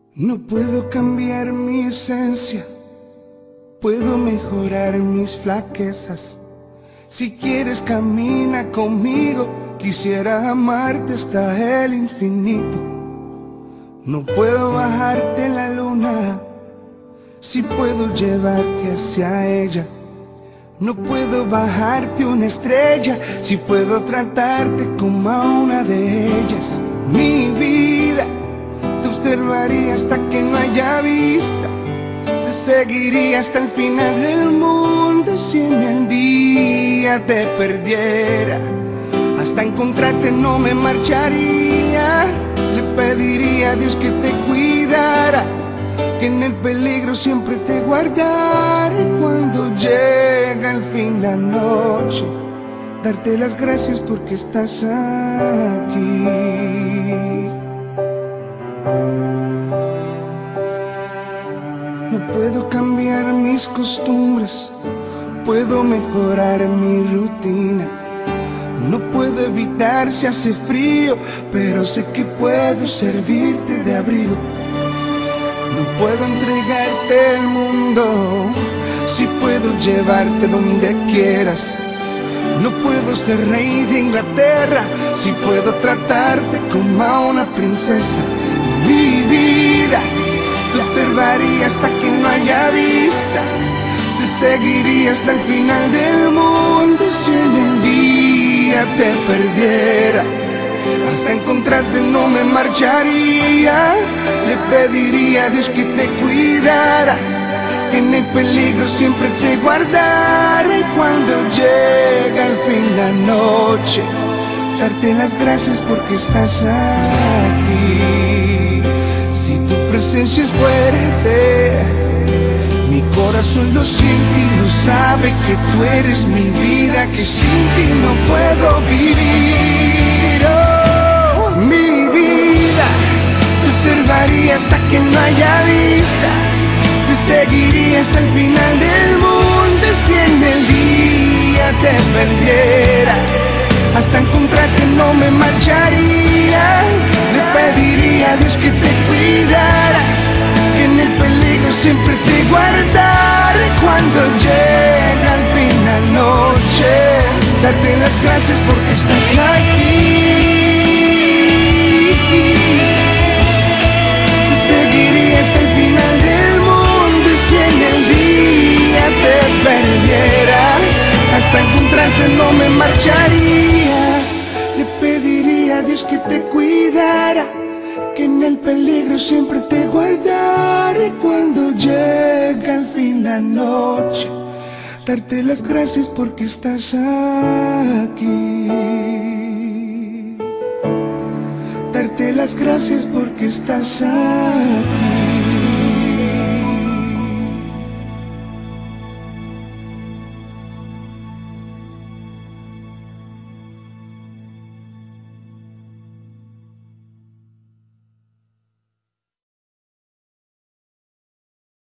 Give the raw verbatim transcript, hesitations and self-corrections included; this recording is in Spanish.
No puedo cambiar mi esencia, puedo mejorar mis flaquezas. Si quieres camina conmigo, quisiera amarte hasta el infinito. No puedo bajarte la luna, si puedo llevarte hacia ella. No puedo bajarte una estrella, si puedo tratarte como a una de ellas. Mi vida te observaría hasta que no haya vista, te seguiría hasta el final del mundo. Si en el día te perdiera, hasta encontrarte no me marcharía. Le pediría a Dios que te cuidara, que en el peligro siempre te guardara. Y cuando llega al fin la noche, darte las gracias porque estás aquí. No puedo cambiar mis costumbres, puedo mejorar mi rutina. No puedo evitar si hace frío, pero sé que puedo servirte de abrigo. No puedo entregarte el mundo, si puedo llevarte donde quieras. No puedo ser rey de Inglaterra, si puedo tratarte como a una princesa. Mi vida te observaría hasta que no haya vista, te seguiría hasta el final del mundo. Si en el día te perdiera, hasta encontrarte no me marcharía. Le pediría a Dios que te cuidara, que en el peligro siempre te guardara. Y cuando llega al fin la noche, darte las gracias porque estás aquí. Si tu presencia es fuerte, mi corazón lo siente y lo sabe, que tú eres mi vida, que sin ti no puedo vivir. Oh, mi vida te observaría hasta que no haya vista, te seguiría hasta el final del mundo. Si en el día te perdiera, hasta encontrarte no me marcharía. Le pediría a Dios que te cuidara, que en el peligro siempre te guardara. Y cuando llega al fin la noche, darte las gracias porque estás aquí. Te seguiría hasta el final del mundo. Y si en el día te perdiera, hasta encontrarte no me marcharía. Le pediría a Dios que te cuidara, que en el peligro siempre te guardara. Y cuando llega al fin la noche, darte las gracias porque estás aquí. Darte las gracias porque estás aquí.